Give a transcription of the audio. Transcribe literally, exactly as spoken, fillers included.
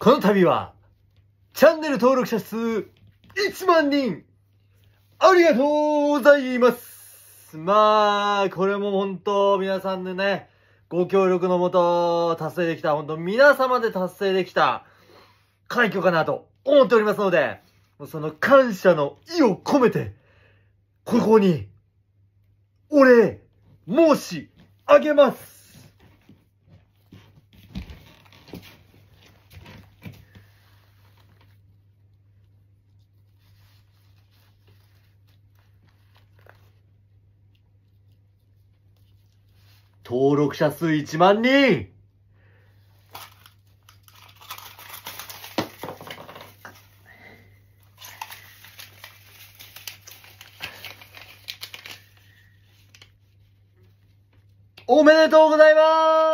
この度は、チャンネル登録者数いちまんにん、ありがとうございます。まあ、これも本当、皆さんのね、ご協力のもと、達成できた、本当、皆様で達成できた、快挙かなと思っておりますので、その感謝の意を込めて、ここに、お礼、申し上げます。登録者数いちまんにん、おめでとうございます。